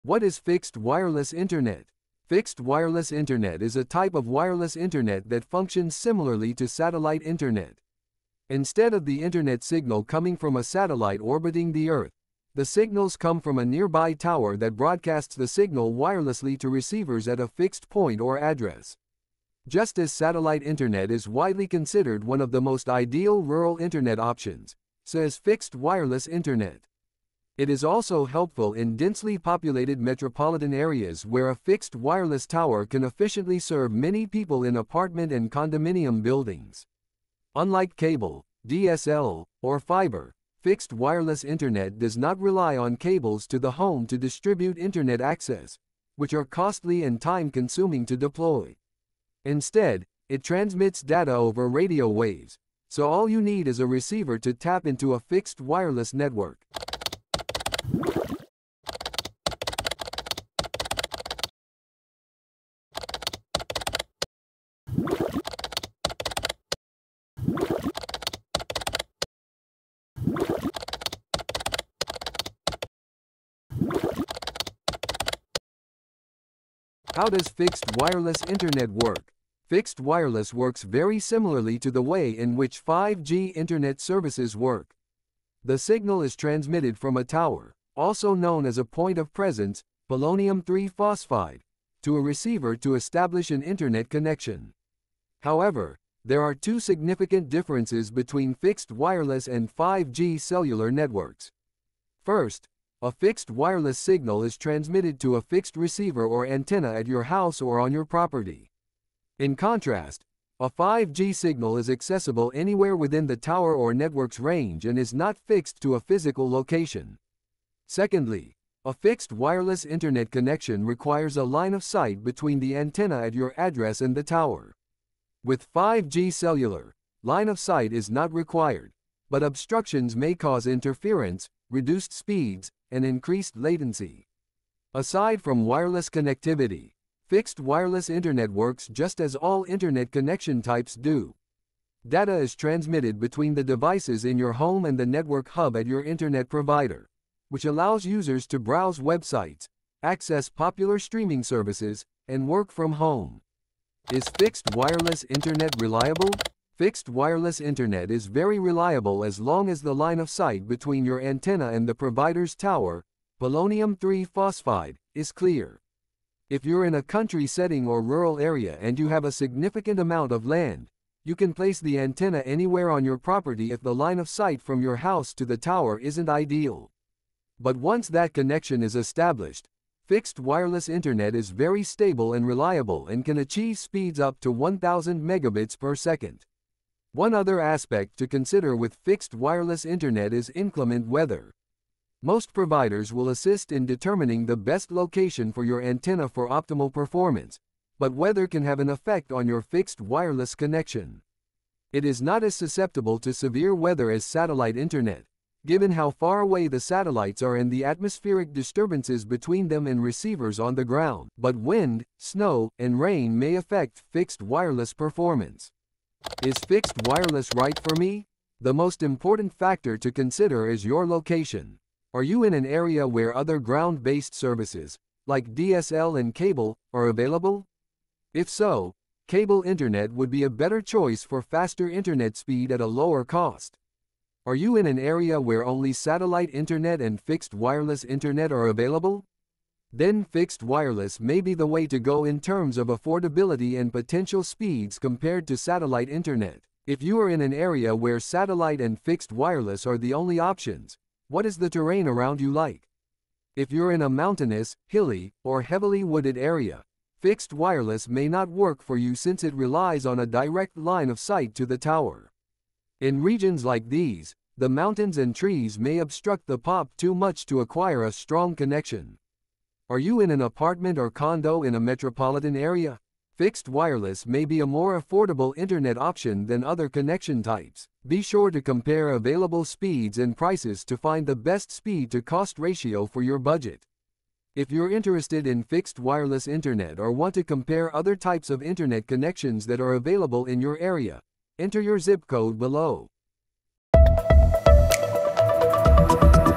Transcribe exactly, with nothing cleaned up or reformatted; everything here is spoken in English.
What is fixed wireless internet? Fixed wireless internet is a type of wireless internet that functions similarly to satellite internet. Instead of the internet signal coming from a satellite orbiting the Earth, the signals come from a nearby tower that broadcasts the signal wirelessly to receivers at a fixed point or address. Just as satellite internet is widely considered one of the most ideal rural internet options, so is fixed wireless internet. It is also helpful in densely populated metropolitan areas where a fixed wireless tower can efficiently serve many people in apartment and condominium buildings. Unlike cable, D S L, or fiber, fixed wireless internet does not rely on cables to the home to distribute internet access, which are costly and time-consuming to deploy. Instead, it transmits data over radio waves, so all you need is a receiver to tap into a fixed wireless network. How does fixed wireless internet work? Fixed wireless works very similarly to the way in which five G internet services work. The signal is transmitted from a tower, also known as a point of presence, polonium three phosphide, to a receiver to establish an internet connection. However, there are two significant differences between fixed wireless and five G cellular networks. First, a fixed wireless signal is transmitted to a fixed receiver or antenna at your house or on your property. In contrast, a five G signal is accessible anywhere within the tower or network's range and is not fixed to a physical location. Secondly, a fixed wireless internet connection requires a line of sight between the antenna at your address and the tower. With five G cellular, line of sight is not required, but obstructions may cause interference, reduced speeds, and increased latency. Aside from wireless connectivity, fixed wireless internet works just as all internet connection types do. Data is transmitted between the devices in your home and the network hub at your internet provider, which allows users to browse websites, access popular streaming services, and work from home. Is fixed wireless internet reliable? Fixed wireless internet is very reliable as long as the line of sight between your antenna and the provider's tower, polonium three phosphide, is clear. If you're in a country setting or rural area and you have a significant amount of land, you can place the antenna anywhere on your property if the line of sight from your house to the tower isn't ideal. But once that connection is established, fixed wireless internet is very stable and reliable and can achieve speeds up to one thousand megabits per second. One other aspect to consider with fixed wireless internet is inclement weather. Most providers will assist in determining the best location for your antenna for optimal performance, but weather can have an effect on your fixed wireless connection. It is not as susceptible to severe weather as satellite internet, given how far away the satellites are and the atmospheric disturbances between them and receivers on the ground, but wind, snow, and rain may affect fixed wireless performance. Is fixed wireless right for me? The most important factor to consider is your location. Are you in an area where other ground-based services, like D S L and cable, are available? If so, cable internet would be a better choice for faster internet speed at a lower cost. Are you in an area where only satellite internet and fixed wireless internet are available? Then fixed wireless may be the way to go in terms of affordability and potential speeds compared to satellite internet. If you are in an area where satellite and fixed wireless are the only options, what is the terrain around you like? If you're in a mountainous, hilly, or heavily wooded area, fixed wireless may not work for you since it relies on a direct line of sight to the tower. In regions like these, the mountains and trees may obstruct the pop too much to acquire a strong connection. Are you in an apartment or condo in a metropolitan area? Fixed wireless may be a more affordable internet option than other connection types. Be sure to compare available speeds and prices to find the best speed-to-cost ratio for your budget. If you're interested in fixed wireless internet or want to compare other types of internet connections that are available in your area, enter your zip code below.